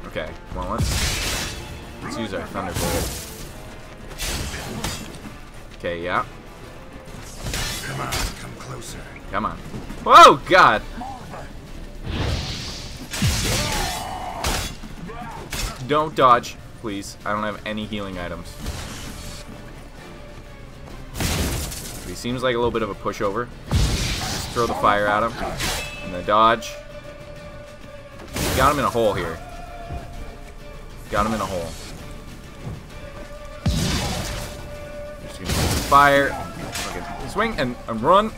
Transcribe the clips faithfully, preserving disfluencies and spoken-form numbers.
Okay, well, let's, let's use our Thunderbolt. Okay, yeah. Come on, come closer. Come on. Whoa, God! Don't dodge, please. I don't have any healing items. He seems like a little bit of a pushover. Just throw the fire at him. And the dodge. Got him in a hole here. Got him in a hole. Just gonna use fire. Okay, swing and, and run.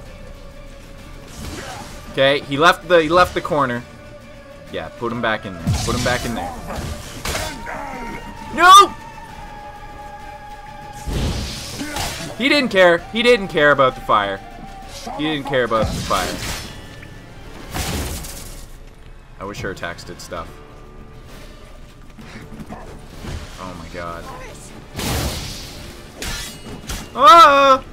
Okay, he left the he left the corner. Yeah, put him back in there. Put him back in there. No! He didn't care. He didn't care about the fire. He didn't care about the fire. I wish her attacks did stuff. Oh my god. Ah!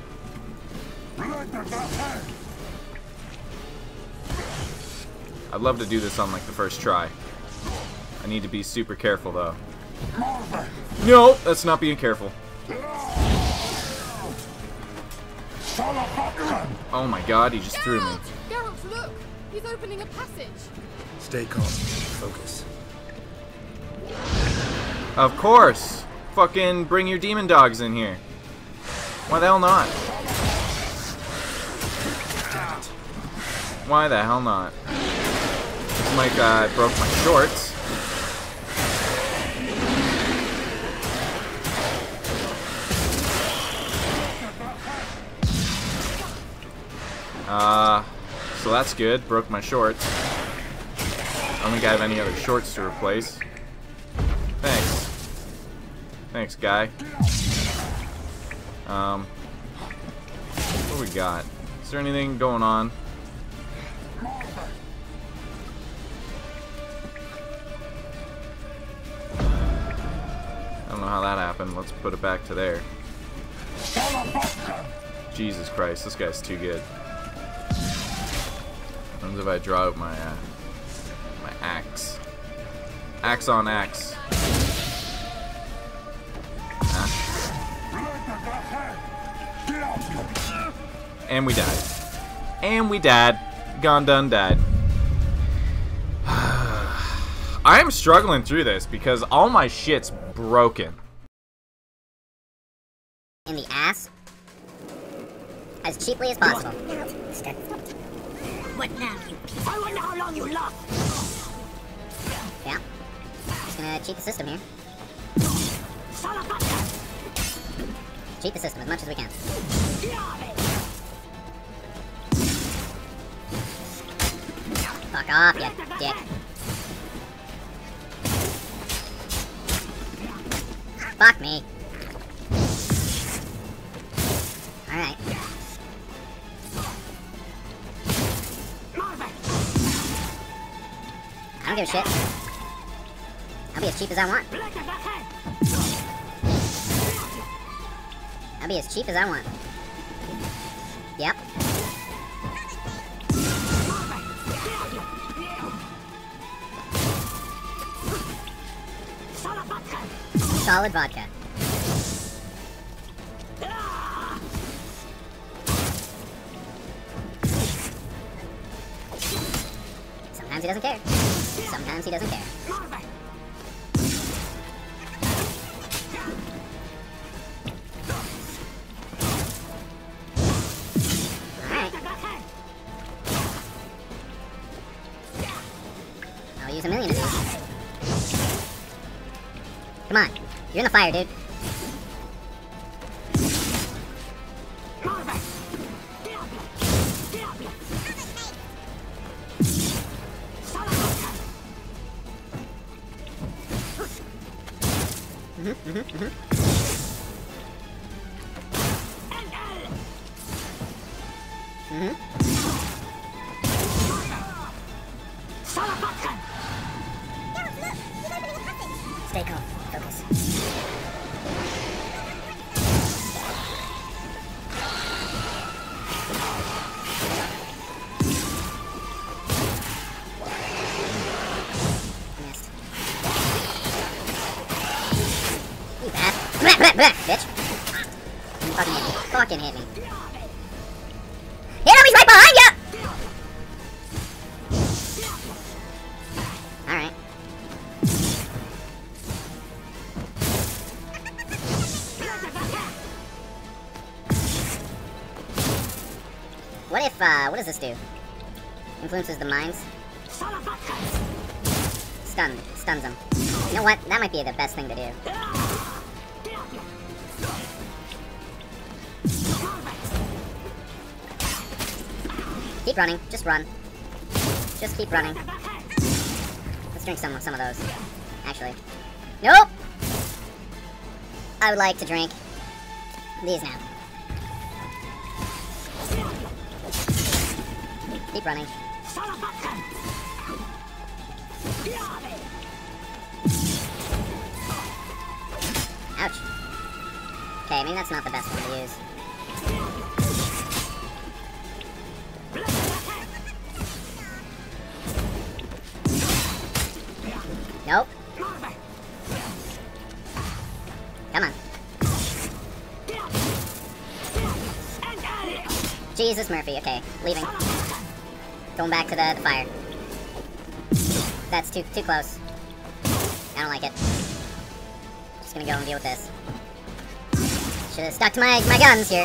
I'd love to do this on like the first try. I need to be super careful though. No, that's not being careful. Oh my god, he just Geralt! threw me. Geralt, look! He's opening a passage. Stay calm. Focus. Of course! Fucking bring your demon dogs in here. Why the hell not? Why the hell not? It's like I uh, broke my shorts. Uh, so that's good. Broke my shorts. I don't think I have any other shorts to replace. Thanks. Thanks, guy. Um, what do we got? Is there anything going on? I don't know how that happened. Let's put it back to there. Jesus Christ, this guy's too good. What happens if I draw out my uh, my axe? Axe on axe. Huh? And we died. And we died. Gone, done, died. I'm struggling through this because all my shit's broken. In the ass? As cheaply as possible. What now, you piece? I wonder how long you last. Yeah. Just gonna cheat the system here. Cheat the system as much as we can. Fuck off, you dick. Fuck me. Alright. I don't give a shit. I'll be as cheap as I want. I'll be as cheap as I want. Yep. Solid vodka. Sometimes he doesn't care. Sometimes he doesn't care. Alright. I'll use a million of these. Come on. You're in the fire, dude. Mm-hmm, mm-hmm, mm-hmm. Mm-hmm. Stay calm. Focus. Missed. Bitch. You fucking hit me. Fucking hit me. Hit him, he's right behind you! Alright. What if, uh, what does this do? Influences the minds? Stun. Stuns them. You know what? That might be the best thing to do. Keep running. Just run. Just keep running. Let's drink some, some of those. Actually. Nope! I would like to drink these now. Keep running. Ouch. Okay, maybe that's not the best one to use. Nope. Come on. Jesus Murphy, okay. Leaving. Going back to the, the fire. That's too too close. I don't like it. Just gonna go and deal with this. Should have stuck to my, my guns here.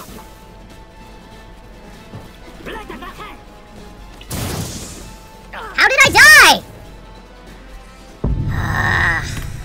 How did I die? Ah.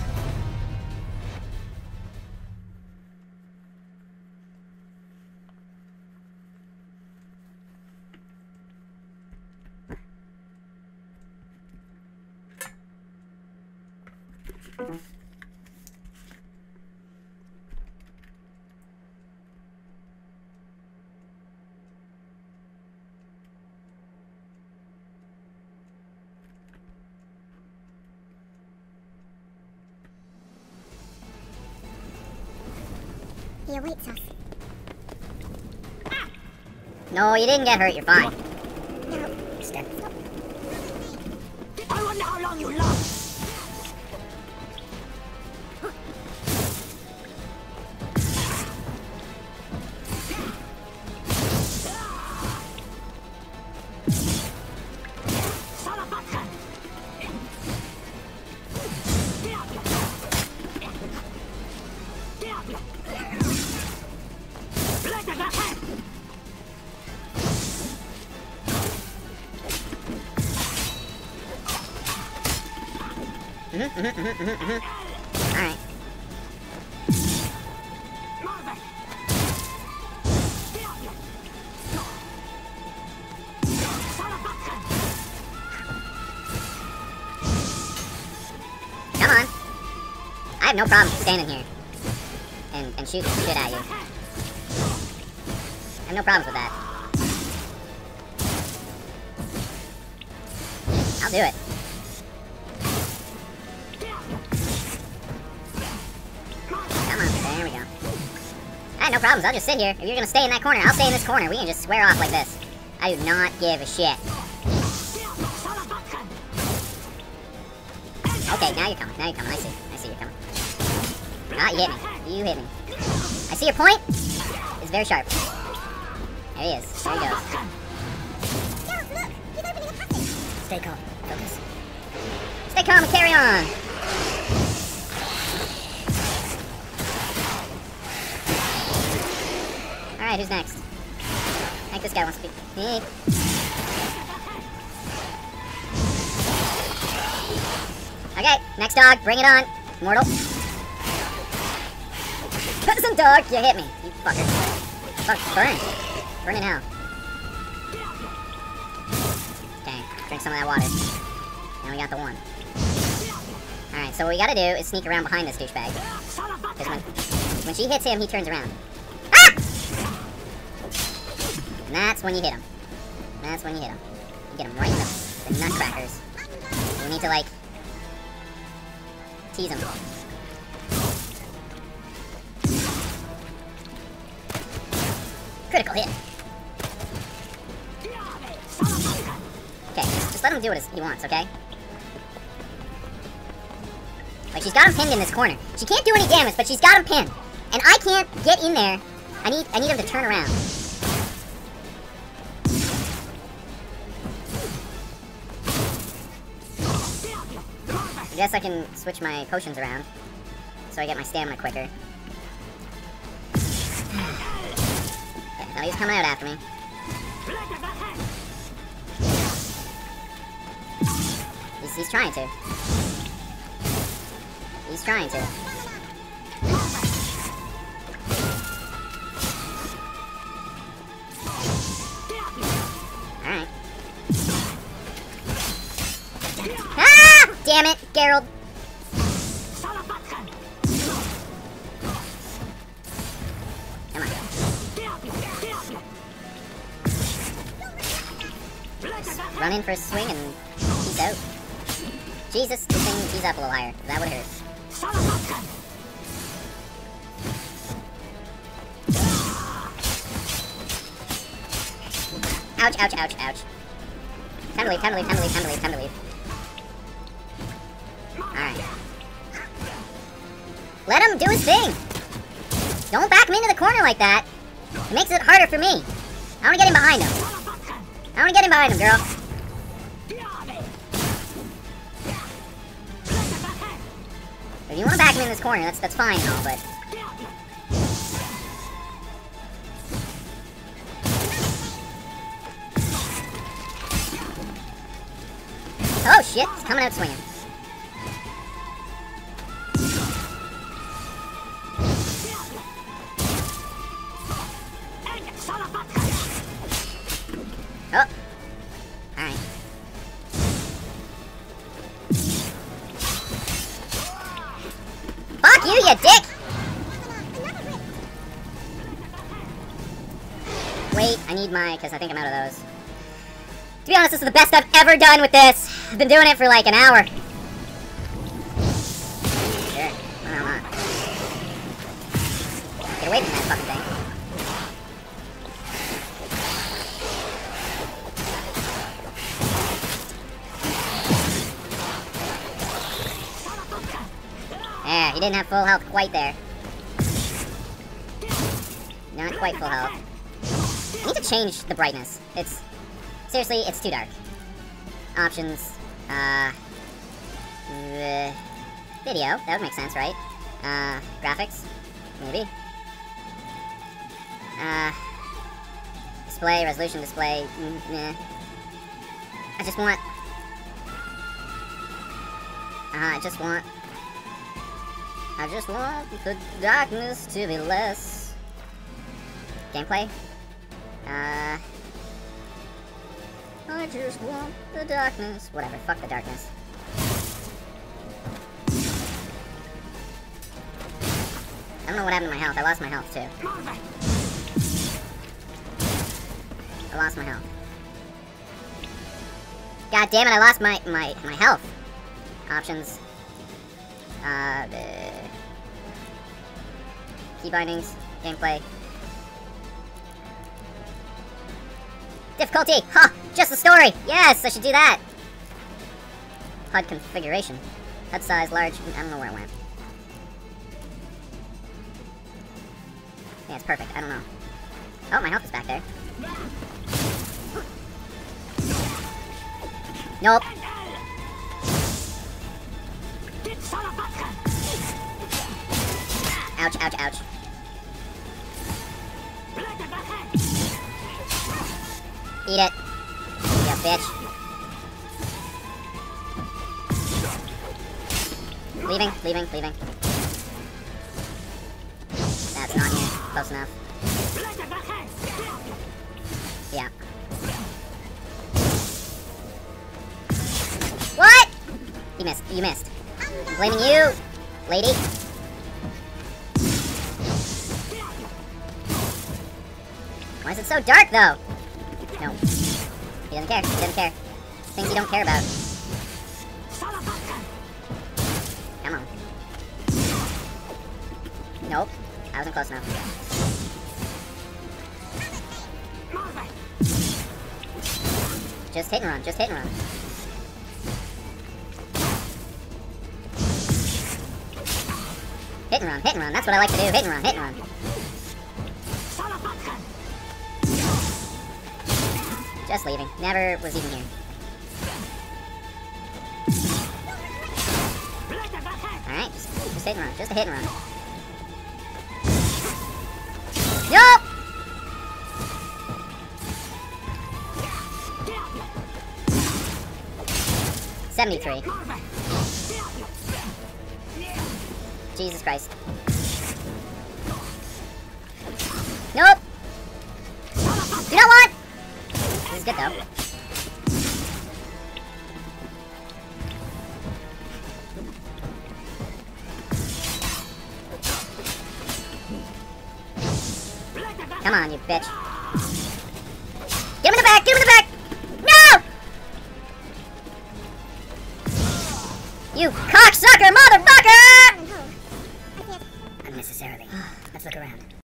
He awaits us. No, you didn't get hurt. You're fine. No. Step. I wonder how long you last. Mm-hmm, mm-hmm, mm-hmm, mm-hmm. Alright. Come on. I have no problem standing here and, and shooting shit at you. I have no problems with that. I'll do it. There we go. I have no problems. I'll just sit here. If you're gonna stay in that corner, I'll stay in this corner. We can just square off like this. I do not give a shit. Okay, now you're coming. Now you're coming. I see. I see you're coming. Ah, you hit me. You hit me. I see your point. It's very sharp. There he is. There he goes. Gareth, look! He's opening a passage! Stay calm. Focus. Stay calm and carry on. Alright, who's next? I think this guy wants to be... Hey. Okay, next dog, bring it on. Mortal. Cousin dog, you hit me, you fucker. Fuck, burn. Burn in hell. Okay, drink some of that water. And we got the one. Alright, so what we gotta do is sneak around behind this douchebag. Because when, when she hits him, he turns around. Ah! And that's when you hit him. That's when you hit him. You get him right in the, the nutcrackers. We need to, like, tease him. Critical hit. Okay, just, just let him do what he wants, okay? Like, she's got him pinned in this corner. She can't do any damage, but she's got him pinned. And I can't get in there. I need I need him to turn around. I guess I can switch my potions around so I get my stamina quicker. Okay, now he's coming out after me. He's, he's trying to. He's trying to. Alright. Ah! Damn it, Geralt. Come on. Run in for a swing and he's out. Jesus, this thing, he's up a little higher. That would hurt. Ouch, ouch, ouch, ouch. Time to leave, time to leave, time to leave, time to leave, time to leave. Alright. Let him do his thing! Don't back him into the corner like that. It makes it harder for me. I want to get him behind him. I want to get him behind him, girl. If you want to back him in this corner, that's that's fine and all, but... Oh shit, he's coming out swinging. Oh. Alright. Fuck you, you dick! Wait, I need my, because I think I'm out of those. To be honest, this is the best I've ever done with this. I've been doing it for like an hour. Sure, why not? Get away from that fucking thing. Yeah, he didn't have full health quite there. Not quite full health. I need to change the brightness. It's... Seriously, it's too dark. Options. Uh... The video. That would make sense, right? Uh, graphics. Maybe. Uh... Display, resolution display. Mm, meh. I just want... Uh, I just want... I just want the darkness to be less. Gameplay? Uh... I just want the darkness. Whatever, fuck the darkness. I don't know what happened to my health. I lost my health, too. I lost my health. God damn it, I lost my, my, my health. Options. Uh, the... Key bindings, gameplay. Difficulty! Ha! Huh, just the story! Yes, I should do that! H U D configuration. H U D size, large, I don't know where it went. Yeah, it's perfect, I don't know. Oh, my health is back there. Nope. Ouch, ouch, ouch. Eat it. You bitch. Leaving, leaving, leaving. That's not here. Close enough. Yeah. What? You missed. You missed. I'm blaming you, lady. Why is it so dark, though? No. He doesn't care. He doesn't care. Things you don't care about. Come on. Nope. I wasn't close enough. Just hit and run. Just hit and run. Hit. hit and run, hit and run. That's what I like to do, hit and run, hit and run. Just leaving. Never was even here. Alright, just, just hit and run. Just a hit and run. Yup! seventy-three. Jesus Christ. Nope! You know what? This is good though. Come on, you bitch. Get him in the back! Get him in the back! No! You cocksucker motherfucker! Oh, I can't. Unnecessarily. Let's look around.